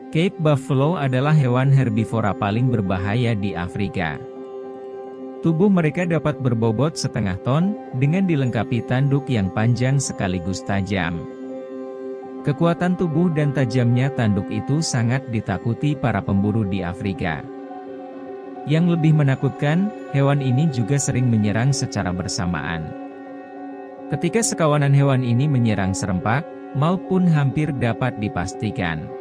Cape buffalo adalah hewan herbivora paling berbahaya di Afrika. Tubuh mereka dapat berbobot setengah ton, dengan dilengkapi tanduk yang panjang sekaligus tajam. Kekuatan tubuh dan tajamnya tanduk itu sangat ditakuti para pemburu di Afrika. Yang lebih menakutkan, hewan ini juga sering menyerang secara bersamaan. Ketika sekawanan hewan ini menyerang serempak, maut pun hampir dapat dipastikan.